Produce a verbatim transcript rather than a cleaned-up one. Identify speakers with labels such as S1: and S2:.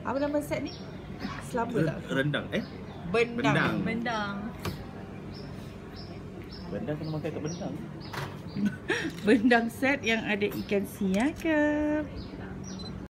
S1: Apa nama set ni? Selamba tak?
S2: Rendang. Eh?
S1: Bendang.
S2: Bendang.
S3: Bendang.
S2: Bendang kena makan kat bendang.
S1: Bendang set yang ada ikan siakap.